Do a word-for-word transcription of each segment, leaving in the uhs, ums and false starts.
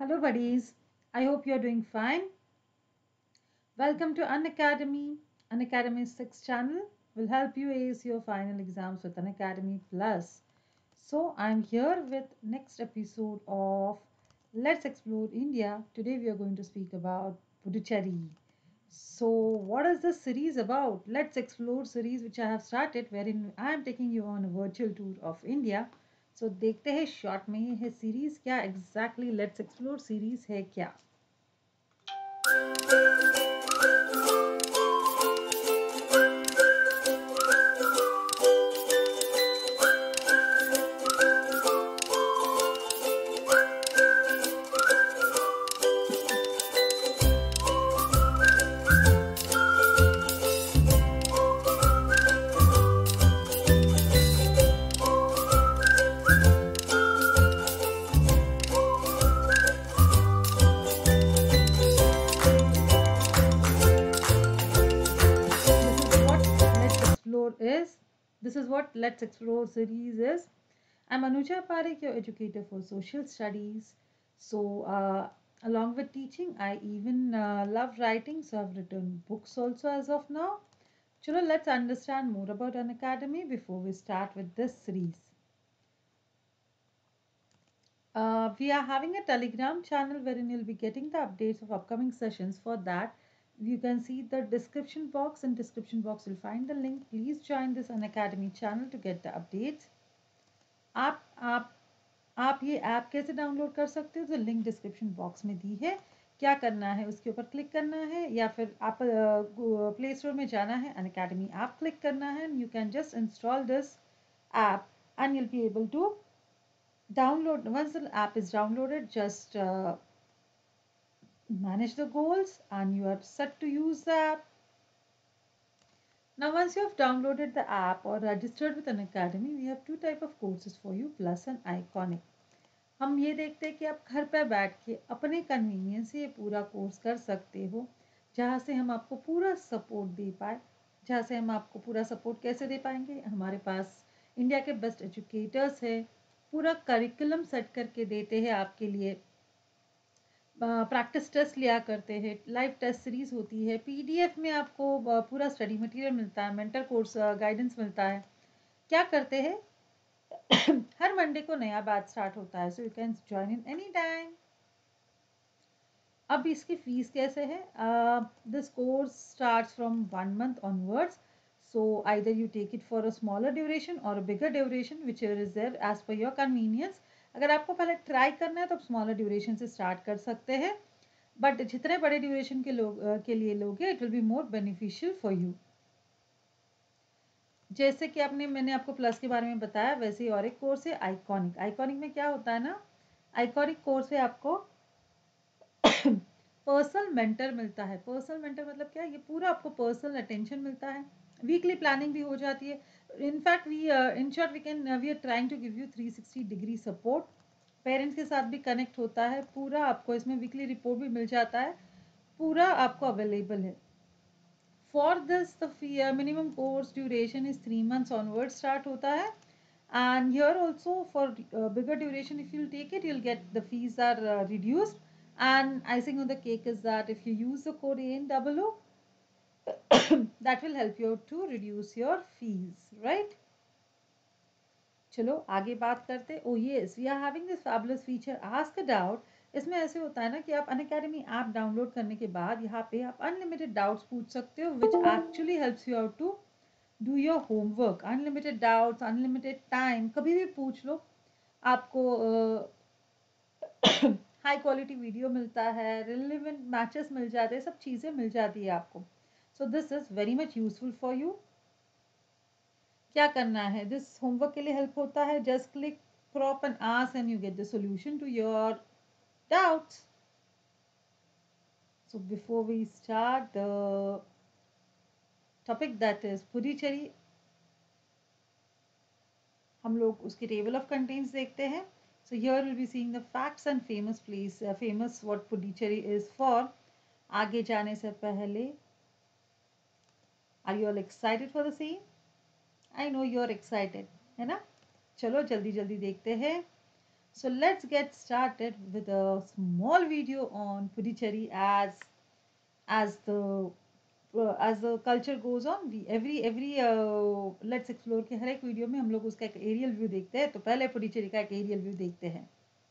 Hello, buddies. I hope you're doing fine. Welcome to Unacademy. Unacademy's sixth channel will help you ace your final exams with Unacademy Plus. So, I'm here with next episode of Let's Explore India. Today, we are going to speak about Puducherry. So, what is this series about? Let's Explore series, which I have started, wherein I am taking you on a virtual tour of India. So, देखते हैं short में ये series क्या exactly let's explore series है क्या. is this is what Let's Explore series is. I'm Anuja Parekh, your educator for social studies. So, uh, along with teaching, I even uh, love writing, so I've written books also as of now. Chalo, let's understand more about Unacademy before we start with this series. Uh, we are having a Telegram channel wherein you'll be getting the updates of upcoming sessions. For that, you can see the description box. In description box, you'll find the link. Please join this Unacademy channel to get the updates. आप आप आप ये app कैसे download कर सकते हो? तो link description box में दी है. क्या करना है, उसके ऊपर क्लिक करना है या फिर आप प्ले स्टोर में जाना है, अनअकैडमी ऐप क्लिक करना है. You can just install this app and you'll be able to download. Once the app is downloaded, just uh, manage the goals and you are set to use the app. Now, once you have downloaded the app or registered with Unacademy, we have two type of courses for you, Plus and Iconic. हम ये देखते हैं कि आप घर पर बैठ के अपने कन्वीनियंस से ये पूरा कोर्स कर सकते हो, जहाँ से हम आपको पूरा सपोर्ट दे पाए. जहाँ से हम आपको पूरा सपोर्ट कैसे दे पाएंगे? हमारे पास इंडिया के बेस्ट एजुकेटर्स है, पूरा करिकुलम सेट करके देते हैं आपके लिए. प्रैक्टिस टेस्ट लिया करते हैं, लाइव टेस्ट सीरीज होती है, पीडीएफ में आपको पूरा स्टडी मटेरियल मिलता है, मेंटर कोर्स गाइडेंस मिलता है. क्या करते हैं? हर मंडे को नया बैच स्टार्ट होता है, so you can join in any time. अब इसकी फीस कैसे है? This course starts from one month onwards. So either you take it for a smaller duration और a bigger duration, which is there as per your convenience. अगर आपको पहले try करना है तो आप स्मॉलर ड्यूरेशन से स्टार्ट कर सकते हैं, बट जितने बड़े ड्यूरेशन के लोग के लिए लोगे, it will be more beneficial for you. जैसे कि आपने मैंने आपको प्लस के बारे में बताया, वैसे ही और एक कोर्स है आइकॉनिक. आइकॉनिक में क्या होता है ना, आइकॉनिक कोर्स है आपको पर्सनल मेंटर मिलता है. पर्सनल मेंटर मतलब क्या? ये पूरा आपको पर्सनल अटेंशन मिलता है, वीकली प्लानिंग भी हो जाती है. In fact we in short we can we are trying to give you three sixty degree support. Parents के साथ भी कनेक्ट होता है, पूरा आपको इसमें वीकली रिपोर्ट भी मिल जाता है, पूरा आपको अवेलेबल है. For this, the fee, uh, minimum course duration is three months onward start hota hai. And here also for uh, bigger duration, if you'll take it, you'll get the fees are uh, reduced. And icing on the cake is that if you use the code A N O O, that will help you to reduce your fees, right? चलो आगे बात करते. Oh yes, we are having this fabulous feature ask a doubt. इसमें ऐसे होता है ना कि आप अनअकैडमी ऐप डाउनलोड करने के बाद यहाँ पे आप अनलिमिटेड डाउट्स पूछ सकते हो, which actually helps you out to do your homework. Unlimited doubts, unlimited time, कभी भी पूछ लो. आपको हाई क्वालिटी वीडियो मिलता है, रिलेवेंट मैचेस मिल जाते हैं, सब चीज़ें मिल जाती है आपको. So this is very much useful for you. क्या करना है? दिस होमवर्क के लिए हेल्प होता है. Just click crop and ask and you get the solution to your doubts. So before we start the topic that is Puducherry, हम लोग उसकी टेबल ऑफ कंटेंट्स देखते हैं. So here will be seeing the facts and famous place, famous what Puducherry is for. आगे जाने से पहले, are you all excited for the same? I know you are excited, है ना? चलो जल्दी जल्दी देखते हैं. So let's get started with a small video on Puducherry as as the uh, as the culture goes on. We every every uh, let's explore के हर एक video में हम लोग उसका एक एरियल व्यू देखते हैं. तो पहले पुडुचेरी का एक एरियल व्यू देखते हैं.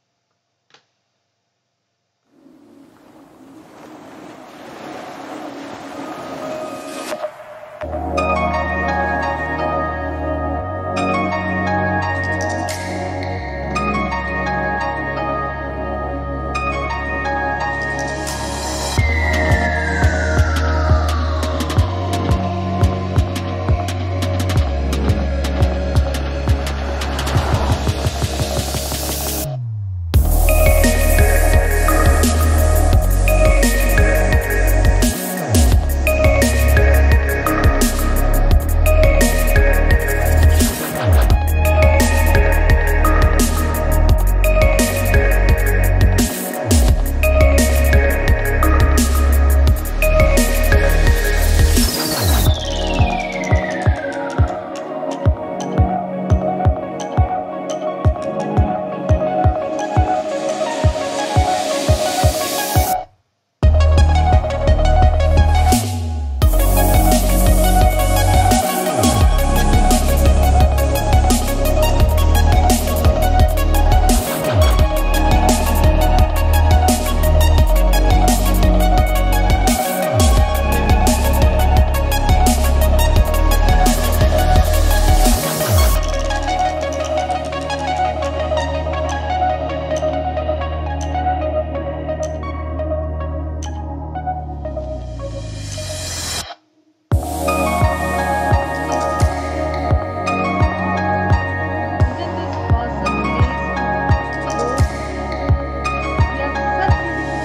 Isn't this awesome place? We have such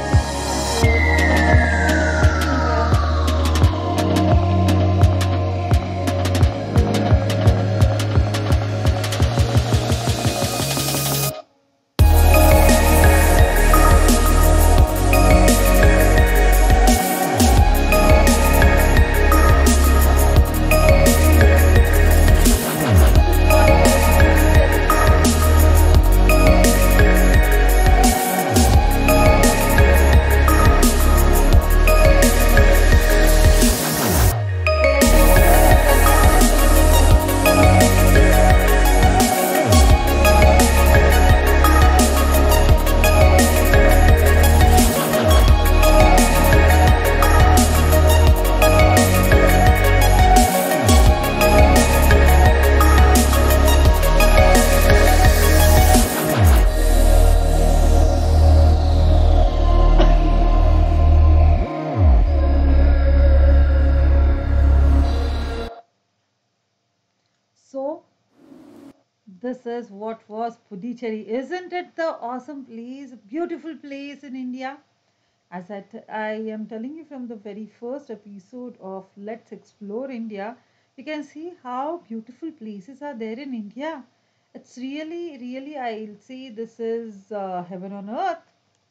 So this is what was Puducherry. Isn't it the awesome place, beautiful place in India? As I, t- I am telling you from the very first episode of Let's Explore India, you can see how beautiful places are there in India. It's really, really, I'll say this is uh, heaven on earth.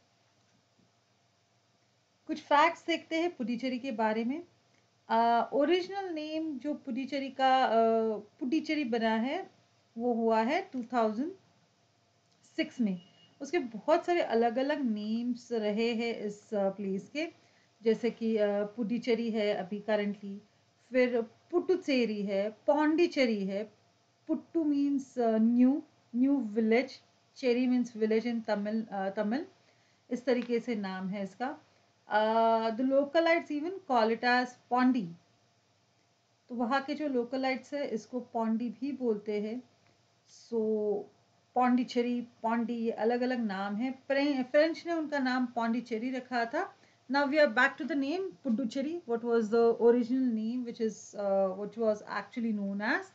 कुछ facts देखते हैं पुडुचेरी के बारे में. Original name जो पुडुचेरी का पुडुचेरी बना है वो हुआ है टू थाउज़ेंड सिक्स में. उसके बहुत सारे अलग अलग नेम्स रहे हैं इस प्लेस के, जैसे कि पुडुचेरी है अभी करंटली, फिर पुटुचेरी है, पौंडीचेरी है. Puthu means new, new village, cheri means village in Tamil Tamil इस तरीके से नाम है इसका. The localites even call it as Pondy. तो वहाँ के जो लोकलाइट्स है इसको पौंडी भी बोलते हैं. सो पौंडीचेरी, पौंडी, ये अलग अलग नाम है. फ्रेंच ने उनका नाम पौंडीचेरी रखा था. Now we are back to the name Puducherry. What was the original name, which is uh, which was actually known as.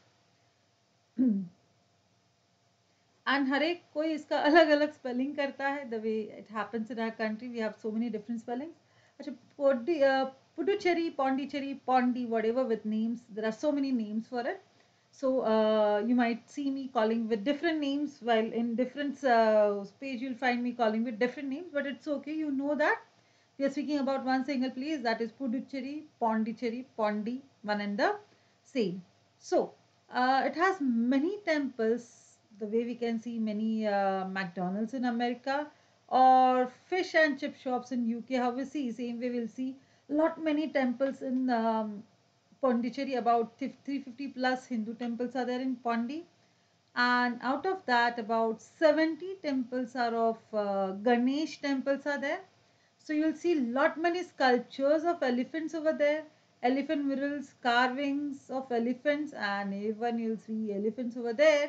And हर एक कोई इसका अलग अलग स्पेलिंग करता है. The way it happens in our country, we have so many different spellings. अच्छा, Podi- uh, Puducherry, Pondicherry, Pondi, whatever with names. There are so many names for it. So uh, you might see me calling with different names, while in different uh, page you'll find me calling with different names. But it's okay. You know that we are speaking about one single place, that is Puducherry, Pondicherry, Pondi, one and the same. So uh, it has many temples the way we can see many uh, McDonald's in America or fish and chip shops in U K. How we see same way we'll see lot many temples in um, Pondicherry. About three hundred fifty plus Hindu temples are there in Pondi, and out of that about seventy temples are of uh, Ganesh temples are there. So you'll see lot many sculptures of elephants over there, elephant murals, carvings of elephants, and even you'll see elephants over there.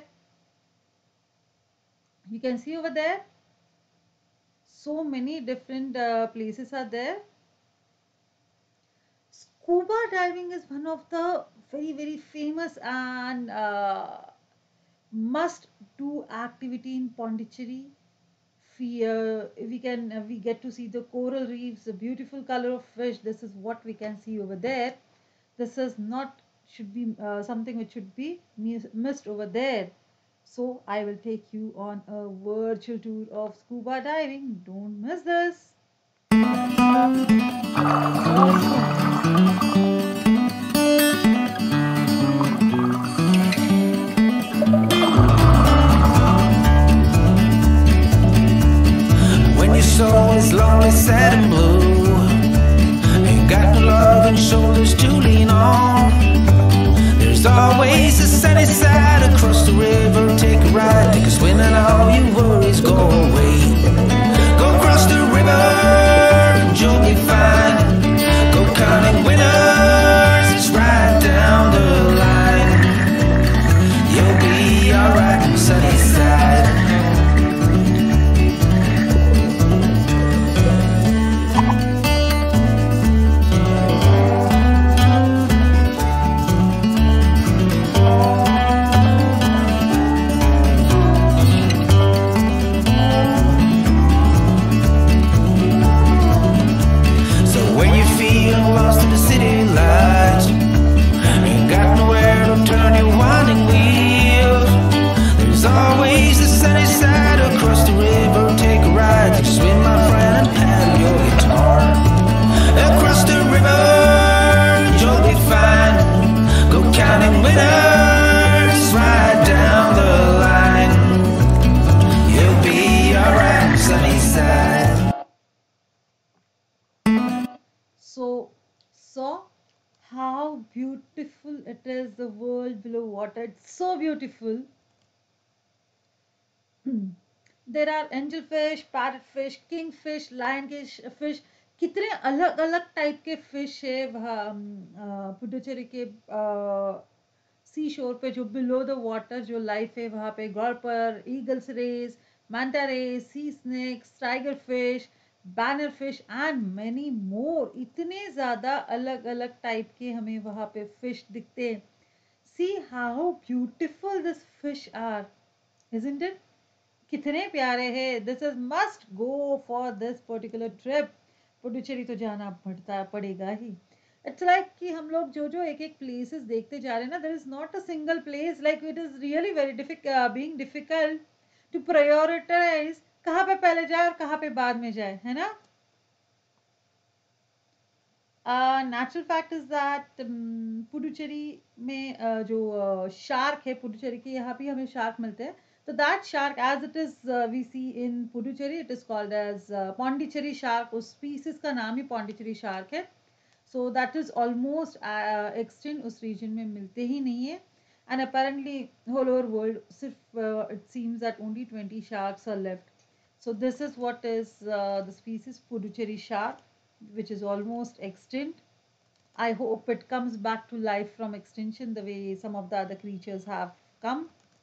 You can see over there so many different uh, places are there. Scuba diving is one of the very very famous and uh, must do activity in Pondicherry. We, uh, we can uh, we get to see the coral reefs, the beautiful color of fish. This is what we can see over there. This is not should be uh, something which should be missed over there. So I will take you on a virtual tour of scuba diving. Don't miss this. When your soul is lonely, sad and blue, ain't got no love and shoulders to lean on, there's always a sunny side across the river. Take a ride, take a swim, and all your worries go away. Go across the river and you'll be fine. Go counting winners, it's right down the line. You'll be alright on the sunny side. Lost in the city lights, ain't got nowhere to turn your winding wheels. There's always the sunny side across the river. Take a ride, take a swim, my friend, and paddle your guitar. Across the river, you'll be fine. Go counting winners, right down the line. You'll be alright, sunny side. So, saw how beautiful it is, the world below water. It's so beautiful. There are angelfish, parrotfish, kingfish, lionfish fish. कितने अलग अलग type के fish है वहाँ पुडुचेरी के सी shore पे, जो below the water जो लाइफ है वहाँ पे. Grouper, eagle rays, manta rays, sea snakes, tiger fish, banner fish and many more. इतने ज़्यादा अलग अलग टाइप के हमें वहाँ पे फिश दिखते हैं. See how beautiful this fish are, isn't it? कितने प्यारे हैं. This is must go for this particular trip. Puducherry तो जाना पड़ता पड़ेगा ही. इट्स लाइक like कि हम लोग जो जो एक एक प्लेसेस देखते जा रहे हैं ना, there is not a single place. Like it is really very difficult being difficult to prioritize कहाँ पे पहले जाए और कहाँ पे बाद में जाए, है ना. Natural fact is that Puducherry में uh, जो शार्क uh, है पुडुचेरी के, यहाँ भी हमें शार्क मिलते हैं. तो that shark as it is we see in Puducherry, it is called as Pondicherry shark. उस स्पीसीज का नाम ही पौंडीचेरी शार्क है. So that is almost extinct, उस रीजन में मिलते ही नहीं है. And apparently whole over world सिर्फ it seems that only twenty sharks are left. So this is what is uh, the species Puducherry shark, which is almost extinct. I hope it comes back to life from extinction the way some of the other creatures have come.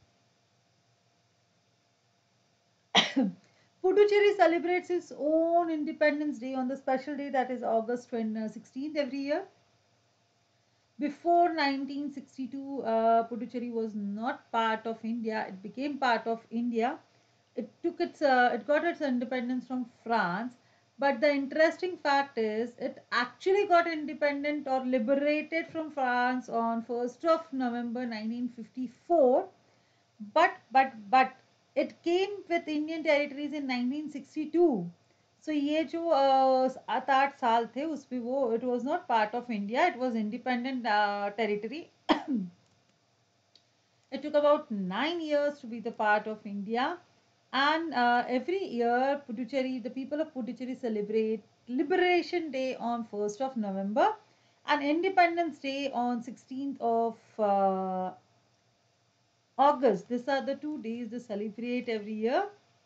Puducherry celebrates its own Independence Day on the special day that is August sixteenth every year. Before nineteen sixty-two, uh, Puducherry was not part of India. It became part of India. It took its uh, it got its independence from France. But the interesting fact is it actually got independent or liberated from France on first of November nineteen fifty-four. But but but it came with Indian territories in nineteen sixty-two. So ये जो सात आठ साल थे उसमें वो it was not part of India. It was independent uh, territory. It took about nine years to be the part of India. And uh, every year Puducherry, the people of Puducherry celebrate Liberation Day on first of November and Independence Day on sixteenth of uh, August. These are the two days they celebrate every year.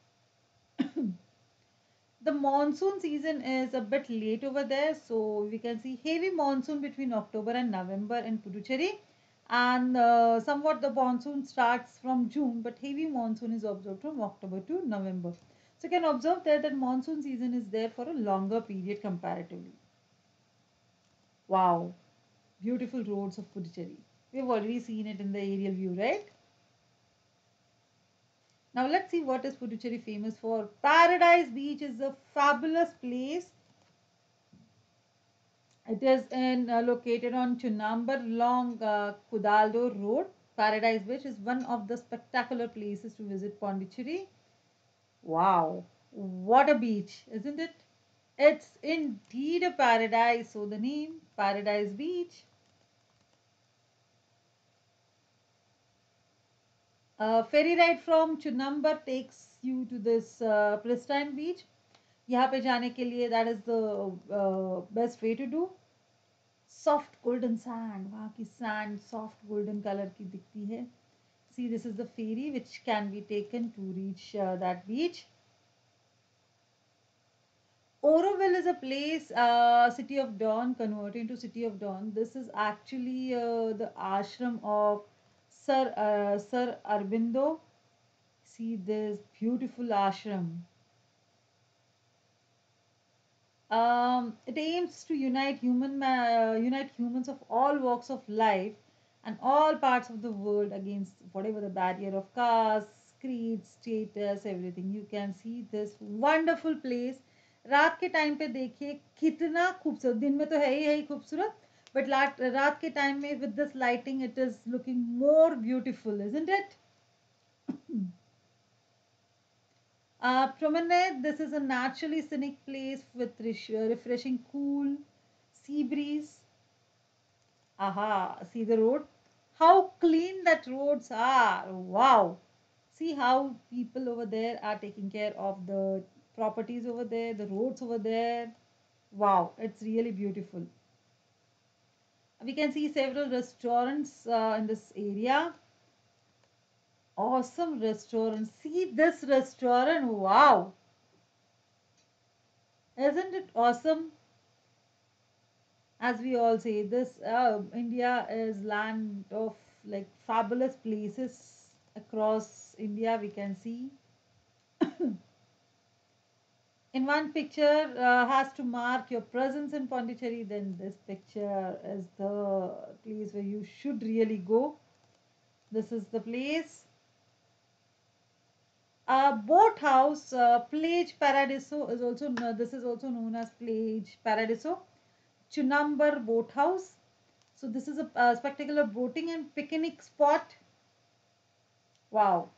The monsoon season is a bit late over there, so we can see heavy monsoon between October and November in Puducherry, and uh, somewhat the monsoon starts from June, but heavy monsoon is observed from October to November. So you can observe there that monsoon season is there for a longer period comparatively. Wow, beautiful roads of Puducherry. We've already seen it in the aerial view, right? Now let's see what is Puducherry famous for. Paradise Beach is a fabulous place. It is in uh, located on Chunambar along uh, Kudaldo Road. Paradise Beach is one of the spectacular places to visit Pondicherry. Wow, what a beach, isn't it? It's indeed a paradise. So the name Paradise Beach. A ferry ride from Chunambar takes you to this uh, pristine beach. यहाँ पे जाने के लिए that is the uh, best way to do. Soft golden sand, वहाँ की sand soft golden color की दिखती है. See, this is the ferry which can be taken to reach uh, that beach. Auroville is a place, uh, City of Dawn, converted into City of Dawn. This is actually uh, the ashram of Sir uh, Sir Aurobindo. See this beautiful ashram. Um, it aims to unite human uh, unite humans of all walks of life and all parts of the world against whatever the barrier of caste, creed, status, everything. You can see this wonderful place. रात के time पे देखिए कितना खूबसूरत, दिन में तो है ही है ही खूबसूरत, but रात के टाइम में with this lighting it is looking more beautiful, isn't it? Uh, Promenade, this is a naturally scenic place with refreshing cool sea breeze. Aha, see the road? How clean that roads are. Wow. See how people over there are taking care of the properties over there, the roads over there. Wow, it's really beautiful. We can see several restaurants uh, in this area. Awesome restaurant. See this restaurant. Wow. Isn't it awesome? As we all say, this uh, India is land of like fabulous places across India. We can see in one picture uh, has to mark your presence in Pondicherry. Then this picture is the place where you should really go. This is the place. Uh, boat house, uh, Plage Paradiso is also, uh, this is also known as Plage Paradiso. Chunambar Boat House. So this is a, a spectacular boating and picnic spot. Wow.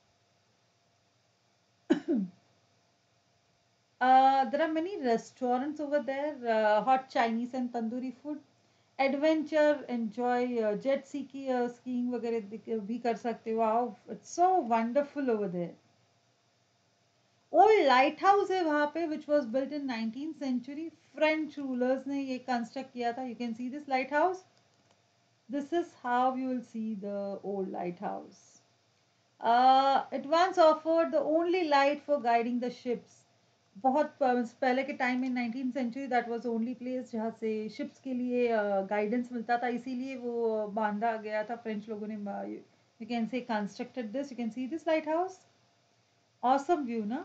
uh, there are many restaurants over there. Uh, hot Chinese and tandoori food. Adventure, enjoy uh, jet ski, uh, skiing वगैरह भी कर सकते. Wow, it's so wonderful over there. Old light house है वहाँ पे which was built in nineteenth century. French rulers ने ये construct किया था. You can see this lighthouse. This is how you will see the old lighthouse. Uh, it once offered the only light for guiding the ships. बहुत पहले के time में nineteenth century that was the only place जहाँ से ships के लिए guidance मिलता था, इसीलिए वो बांधा गया था. फ्रेंच लोगों ने you can say constructed this. You can see this lighthouse. Awesome view, na?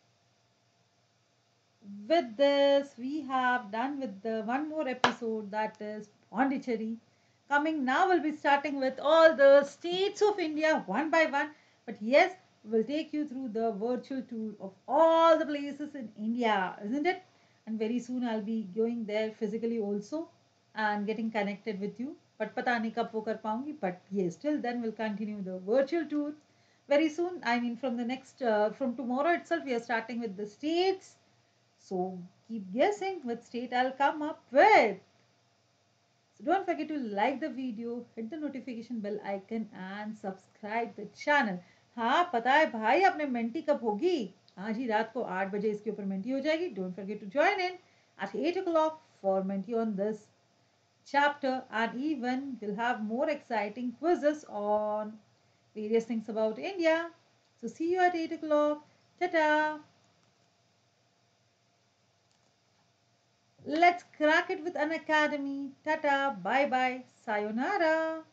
With this, we have done with the one more episode, that is Pondicherry. Coming now, we'll be starting with all the states of India one by one. But yes, we'll take you through the virtual tour of all the places in India, isn't it? And very soon I'll be going there physically also and getting connected with you. But pata nahi kab wo kar paungi. But yes, till then we'll continue the virtual tour very soon. I mean, from the next, uh, from tomorrow itself, we are starting with the states. So keep guessing which state I'll come up with. So don't forget to like the video, hit the notification bell icon and subscribe the channel. हाँ पता है भाई आपने mentee कब होगी? आज ही रात को आठ बजे इसके ऊपर मेंटी हो जाएगी. Don't forget to join in at eight o'clock for Menti on this chapter, and even we'll have more exciting quizzes on various things about India. So see you at eight o'clock. Ta-ta! Let's crack it with an academy. Ta-ta! Bye-bye. Sayonara!